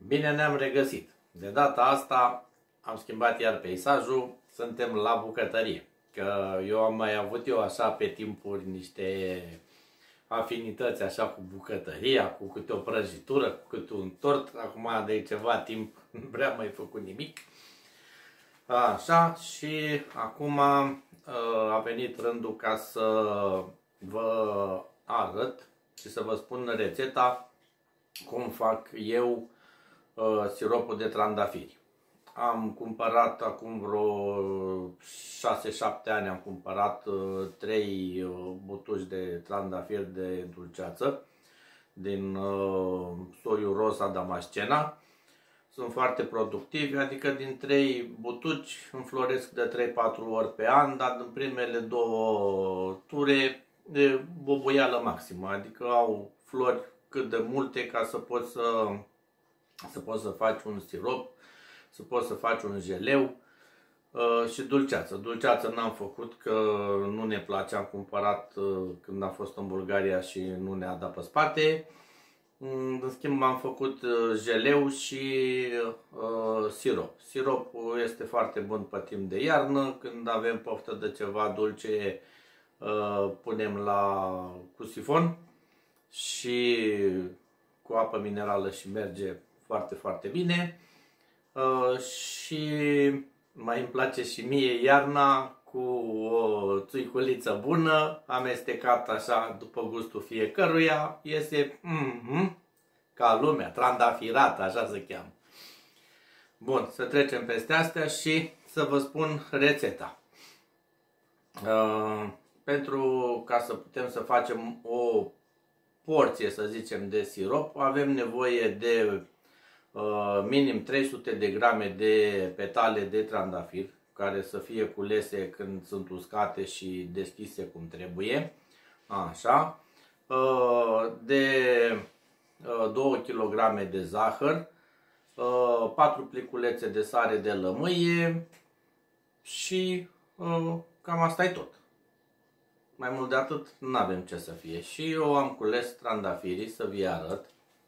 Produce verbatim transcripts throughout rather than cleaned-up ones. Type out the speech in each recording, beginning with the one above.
Bine ne-am regăsit. De data asta am schimbat iar peisajul, suntem la bucătărie. Că eu am mai avut eu așa pe timpuri niște afinități așa cu bucătăria, cu câte o prăjitură, cu câte un tort. Acum de ceva timp nu prea mai făcut nimic. Așa, și acum a venit rândul ca să vă arăt și să vă spun rețeta cum fac eu siropul de trandafiri. Am cumpărat acum vreo șase șapte ani, am cumpărat trei butuci de trandafiri de dulceață din soiul Rosa Damascena. Sunt foarte productivi, adică din trei butuci înfloresc de trei patru ori pe an, dar în primele două ture de boboială maximă, adică au flori cât de multe ca să poți să, să poți să faci un sirop, să poți să faci un jeleu uh, și dulceață. Dulceață n-am făcut că nu ne place, am cumpărat uh, când am fost în Bulgaria și nu ne-a dat pe spate. În schimb am făcut jeleu și uh, sirop. Siropul este foarte bun pe timp de iarnă, când avem poftă de ceva dulce uh, punem la cu sifon și cu apă minerală și merge foarte, foarte bine. Uh, și mai îmi place și mie iarna cu o țuiculiță bună, amestecat așa după gustul fiecăruia, iese mm-hmm, ca lumea, trandafirat, așa se cheamă. Bun, să trecem peste astea și să vă spun rețeta. Uh, pentru ca să putem să facem o porție, să zicem, de sirop, avem nevoie de uh, minim trei sute de grame de petale de trandafir, care să fie culese când sunt uscate și deschise cum trebuie. Așa. De două kilograme de zahăr, patru pliculețe de sare de lămâie și cam asta e tot. Mai mult de atât nu avem ce să fie. Și eu am cules trandafirii, să vi arăt.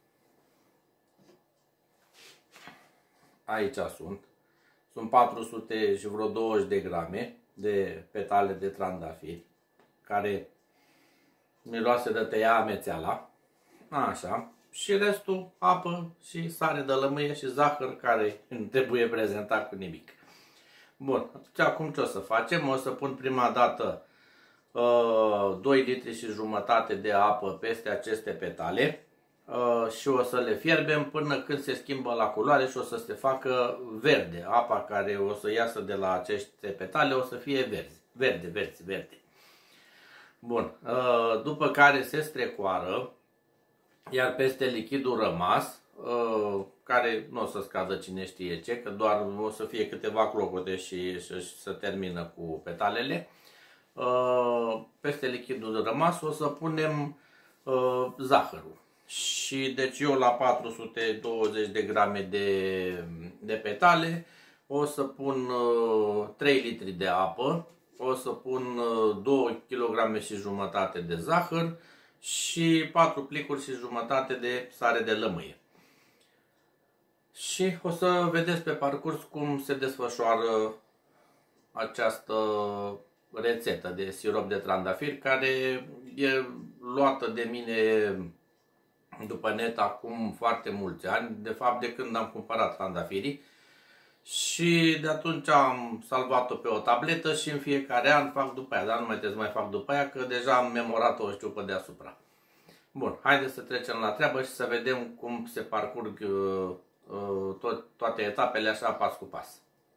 Aici sunt. Sunt patru sute și vreo douăzeci de grame de petale de trandafiri, care miroase de tăia amețeala. Așa. Și restul apă și sare de lămâie și zahăr, care nu trebuie prezentat cu nimic. Bun, atunci acum ce o să facem? O să pun prima dată uh, doi litri și jumătate de apă peste aceste petale. Și o să le fierbem până când se schimbă la culoare și o să se facă verde. Apa care o să iasă de la aceste petale o să fie verde, verde, verde, verde. Bun. După care se strecoară, iar peste lichidul rămas, care nu o să scadă cine știe ce, că doar o să fie câteva clocote și, și se termină cu petalele, peste lichidul rămas o să punem zahărul. Și deci eu la patru sute douăzeci de grame de, de petale o să pun uh, trei litri de apă, o să pun uh, două kilograme și jumătate de zahăr și patru plicuri și jumătate de sare de lămâie. Și o să vedeți pe parcurs cum se desfășoară această rețetă de sirop de trandafiri, care e luată de mine după net acum foarte mulți ani, de fapt de când am cumpărat trandafirii, și de atunci am salvat-o pe o tabletă și în fiecare an fac după aia, dar nu mai trebuie să mai fac după aia, că deja am memorat-o, o știu pe deasupra. Bun, haideți să trecem la treabă și să vedem cum se parcurg uh, uh, tot, toate etapele așa pas cu pas.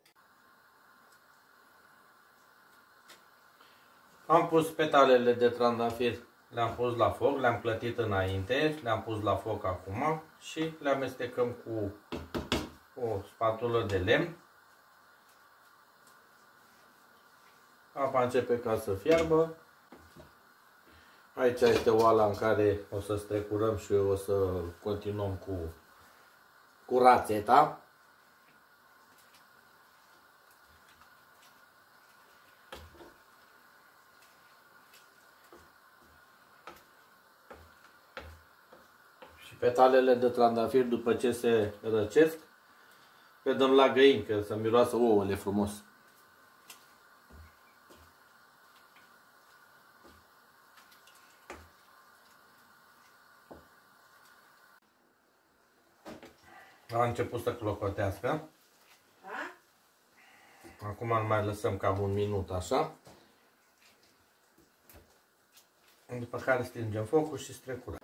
Am pus petalele de trandafir, le-am pus la foc, le-am clătit înainte, le-am pus la foc acum și le amestecăm cu o spatulă de lemn. Apa începe ca să fiarbă. Aici este oala în care o să strecurăm și o să continuăm cu, cu rațeta. Petalele de trandafir, după ce se răcesc, le dăm la găini, că să miroasă ouăle frumos. A început să clocotească. Acum îl mai lăsăm cam un minut așa. După care stingem focul și strecurăm.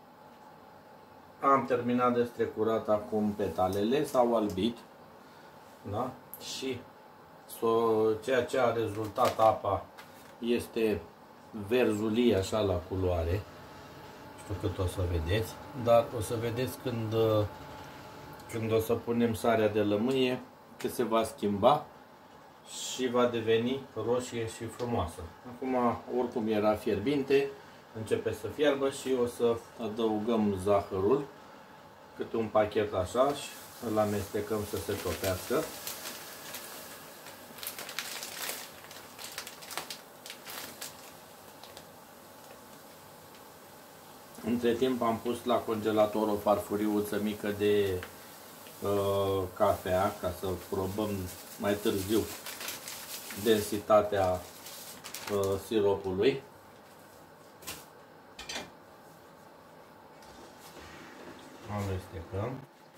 Am terminat de strecurat acum petalele, s-au albit. Da? Și ceea ce a rezultat apa este verzulie așa la culoare. Nu știu cât o să vedeți, dar o să vedeți când, când o să punem sarea de lămâie că se va schimba și va deveni roșie și frumoasă. Acum oricum era fierbinte, începe să fiarbă și o să adăugăm zahărul, câte un pachet așa, și îl amestecăm să se topească. Între timp am pus la congelator o farfuriuță mică de uh, cafea, ca să probăm mai târziu densitatea uh, siropului. Amestecăm.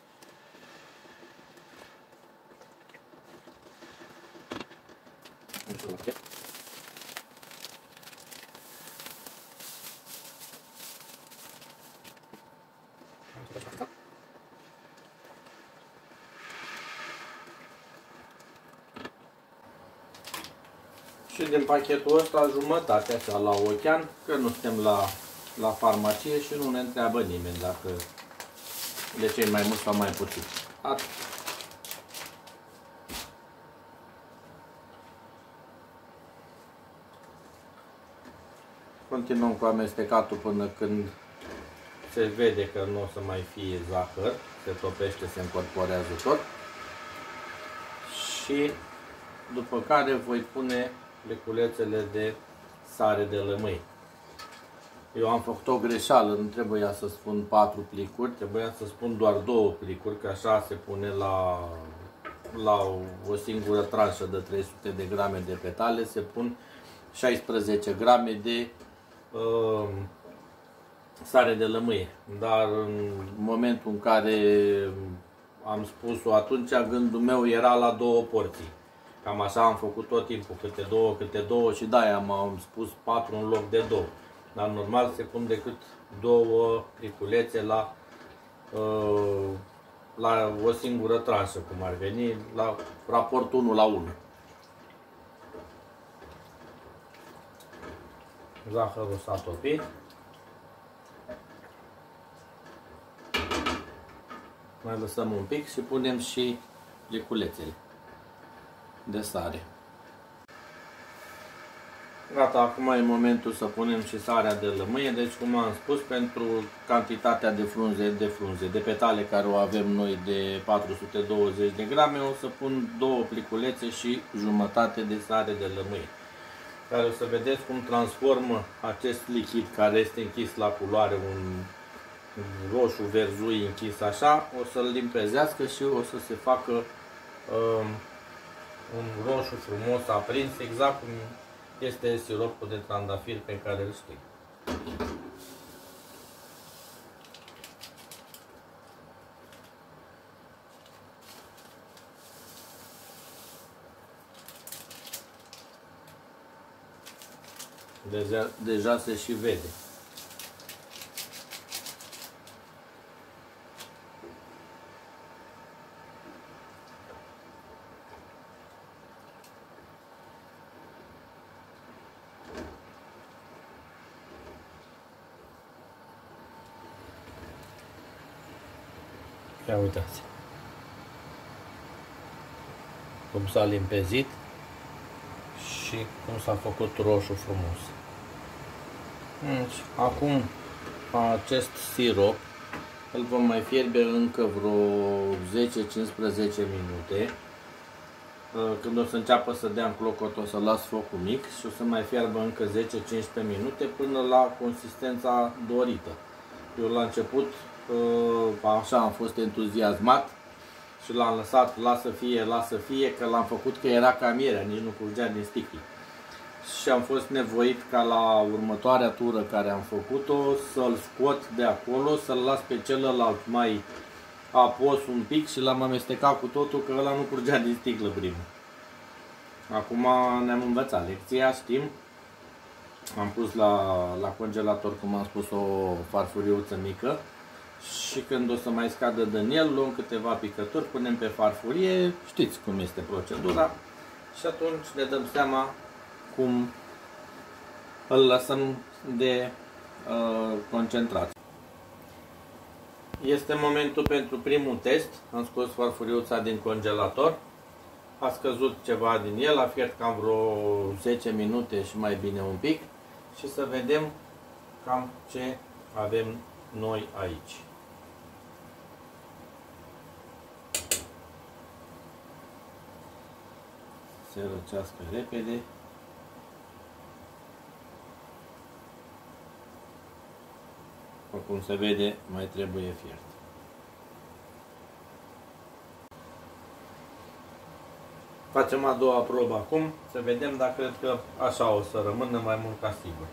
Și din pachetul ăsta jumătate așa la ochean, că nu suntem la, la farmacie și nu ne întreabă nimeni dacă de cei mai mult sau mai puțin. Atât. Continuăm cu amestecatul până când se vede că nu o să mai fie zahăr, se topește, se încorporează tot. Și după care voi pune pliculețele de sare de lămâie. Eu am făcut o greșeală, nu trebuia să spun patru plicuri, trebuia să spun doar două plicuri, că așa se pune la, la o, o singură tranșă de trei sute de grame de petale, se pun șaisprezece grame de uh, sare de lămâie. Dar în momentul în care am spus-o atunci, gândul meu era la două porții. Cam așa am făcut tot timpul, câte două, câte două, și de-aia am spus patru în loc de două. Dar normal se pun decât două pliculețe la, uh, la o singură tranșă, cum ar veni, la raport unu la unu. Zahărul s-a topit. Mai lăsăm un pic și punem și pliculețele de sare. Gata, acum e momentul să punem și sarea de lămâie. Deci, cum am spus, pentru cantitatea de frunze, de frunze, de petale care o avem noi de patru sute douăzeci de grame, o să pun două pliculețe și jumătate de sare de lămâie, care o să vedeți cum transformă acest lichid care este închis la culoare, un roșu verzui închis așa, o să-l limpezească și o să se facă um, un roșu frumos aprins, exact cum este siropul de trandafir pe care îl știm. Deja, deja se și vede. Ia uitați cum s-a limpezit și cum s-a făcut roșu frumos. Deci, acum acest sirop îl vom mai fierbe încă vreo zece cincisprezece minute. Când o să înceapă să dea în clocot, o să las focul mic și o să mai fiarbă încă zece cincisprezece minute până la consistența dorită. Eu la început așa am fost entuziasmat și l-am lăsat, lasă fie, lasă fie, că l-am făcut că era ca mierea, nici nu curgea din sticlă. Și am fost nevoit ca la următoarea tură care am făcut-o să-l scot de acolo, să-l las pe celălalt mai apos un pic și l-am amestecat cu totul, că ăla nu curgea din sticlă primul. Acum ne-am învățat lecția, știm. Am pus la, la congelator, cum am spus, o farfuriuță mică și când o să mai scadă din el, luăm câteva picături, punem pe farfurie, știți cum este procedura și atunci ne dăm seama cum îl lăsăm de uh, concentrat. Este momentul pentru primul test. Am scos farfuriuța din congelator. A scăzut ceva din el, a fiert cam vreo zece minute și mai bine un pic. Și să vedem cam ce avem noi aici. Se răcească repede. Cum se vede, mai trebuie fiert. Facem a doua probă acum, să vedem dacă cred că așa o să rămână mai mult ca sigur.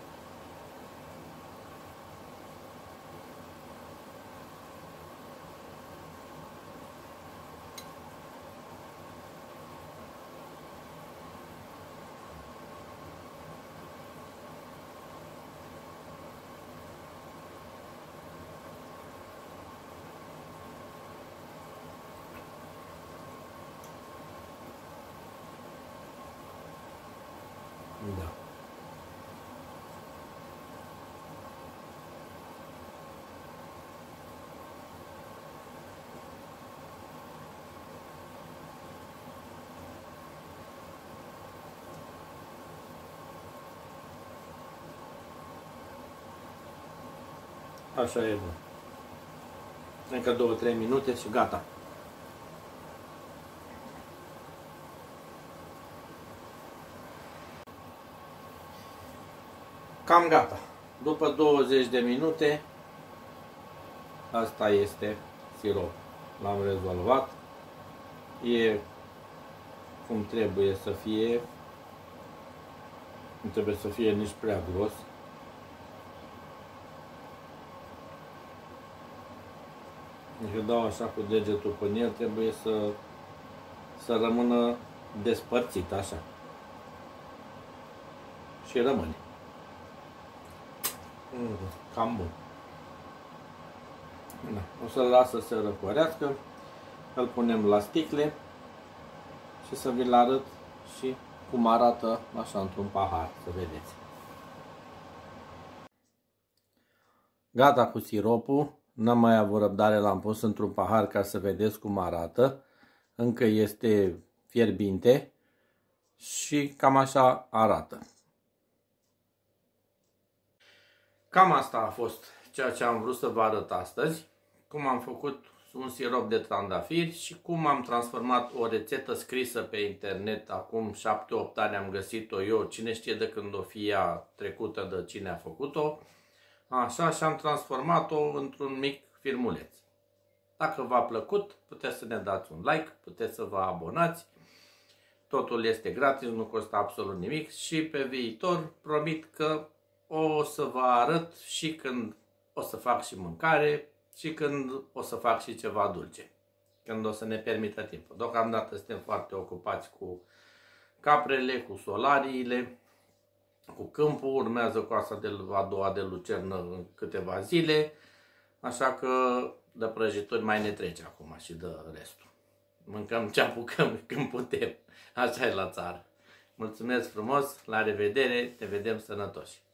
Da. Așa e bun. Încă două trei minute și gata. Cam gata. După douăzeci de minute, asta este sirop. L-am rezolvat. E cum trebuie să fie. Nu trebuie să fie nici prea gros. Dacă dau așa cu degetul pe el, trebuie să, să rămână despărțit așa. Și rămâne. Cam bun. Da. O să-l las să se răcorească, îl punem la sticle și să vi-l arăt și cum arată așa într-un pahar, să vedeți. Gata cu siropul, n-am mai avut răbdare, l-am pus într-un pahar ca să vedeți cum arată. Încă este fierbinte și cam așa arată. Cam asta a fost ceea ce am vrut să vă arăt astăzi, cum am făcut un sirop de trandafiri și cum am transformat o rețetă scrisă pe internet, acum șapte opt ani am găsit-o eu, cine știe de când o fi ea trecută, de cine a făcut-o, așa, și am transformat-o într-un mic filmuleț. Dacă v-a plăcut, puteți să ne dați un like, puteți să vă abonați, totul este gratis, nu costă absolut nimic și pe viitor promit că o să vă arăt și când o să fac și mâncare și când o să fac și ceva dulce. Când o să ne permită timpul. Deocamdată suntem foarte ocupați cu caprele, cu solariile, cu câmpul. Urmează coasa de a doua de lucernă în câteva zile. Așa că de prăjituri mai ne trece acum și de restul. Mâncăm ce apucăm când putem. Așa e la țară. Mulțumesc frumos, la revedere, te vedem sănătoși!